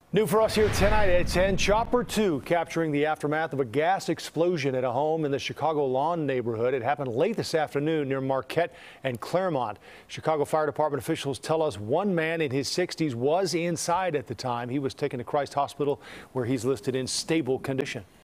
New for us here tonight at 10, Chopper 2 capturing the aftermath of a gas explosion at a home in the Chicago Lawn neighborhood. It happened late this afternoon near Marquette and Claremont. Chicago Fire Department officials tell us one man in his 60s was inside at the time. He was taken to Christ Hospital where he's listed in stable condition.